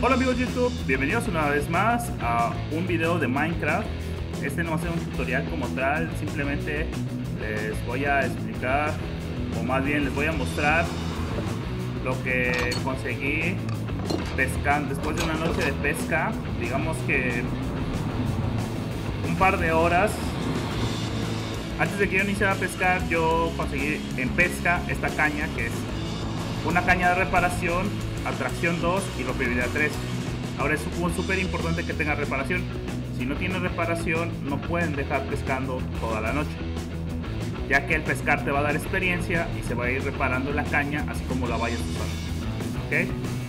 Hola amigos de YouTube, bienvenidos una vez más a un video de Minecraft. Este no va a ser un tutorial como tal, simplemente les voy a explicar, o más bien les voy a mostrar lo que conseguí pescando después de una noche de pesca. Digamos que un par de horas antes de que yo iniciara a pescar, yo conseguí en pesca esta caña, que es una caña de reparación, atracción 2 y rompibilidad 3. Ahora es súper importante que tenga reparación. Si no tiene reparación, no pueden dejar pescando toda la noche, ya que el pescar te va a dar experiencia y se va a ir reparando la caña así como la vayas usando. ¿Ok?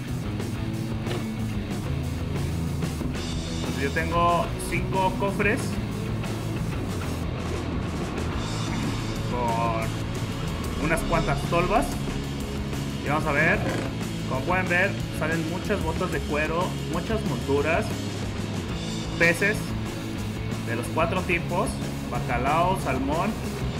Entonces yo tengo 5 cofres con unas cuantas tolvas. Y vamos a ver, como pueden ver, salen muchas botas de cuero, muchas monturas, peces de los 4 tipos: bacalao, salmón,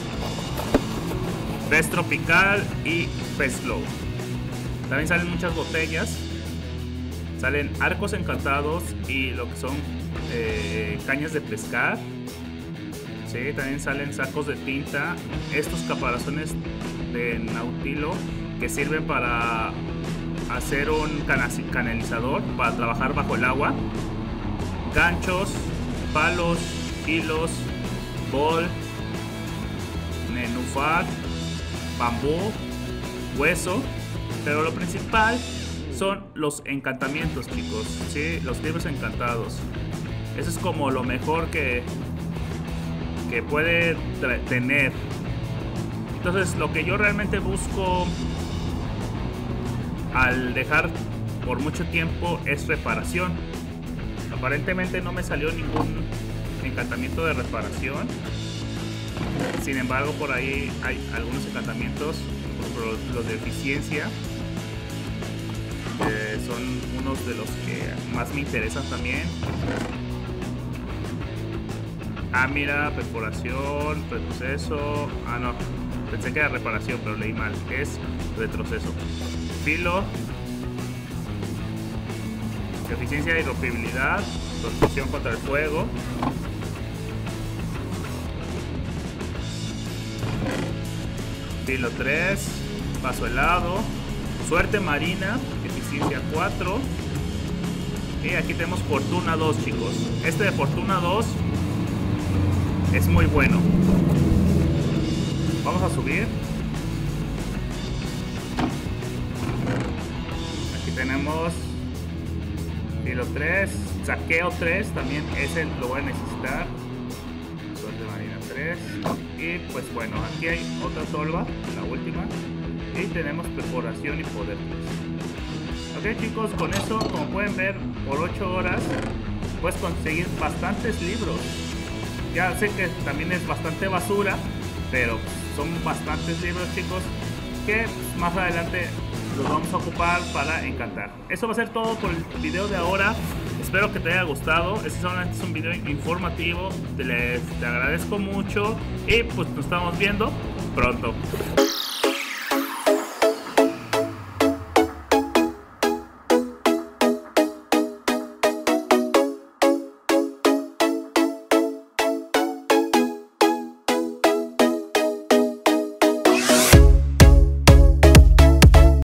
pez tropical y pez globo. También salen muchas botellas, salen arcos encantados y lo que son cañas de pescar. Sí, también salen sacos de tinta, estos caparazones de nautilo que sirven para hacer un canalizador para trabajar bajo el agua, ganchos, palos, hilos, bol, nenúfar, bambú, hueso. Pero lo principal son los encantamientos, chicos, ¿sí? Los libros encantados. Eso es como lo mejor que puede tener. Entonces lo que yo realmente busco al dejar por mucho tiempo es reparación. Aparentemente no me salió ningún encantamiento de reparación. Sin embargo, por ahí hay algunos encantamientos, los de eficiencia, son unos de los que más me interesan también. Ah, mira, perforación, retroceso. Ah, no, pensé que era reparación, pero leí mal. Es retroceso. Filo, eficiencia y rompibilidad, protección contra el fuego. Filo 3, paso helado, suerte marina, eficiencia 4. Y aquí tenemos fortuna 2, chicos. Este de fortuna 2 es muy bueno. Vamos a subir. Aquí tenemos filo 3, saqueo 3, también ese lo voy a necesitar. Suerte marina 3. Y pues bueno, aquí hay otra tolva, la última. Y tenemos perforación y poder 3. Ok, chicos, con eso, como pueden ver, por 8 horas puedes conseguir bastantes libros. Ya sé que también es bastante basura, pero son bastantes libros, chicos, que más adelante los vamos a ocupar para encantar. Eso va a ser todo por el video de ahora. Espero que te haya gustado. Este solamente es un video informativo. Te agradezco mucho y pues nos estamos viendo pronto.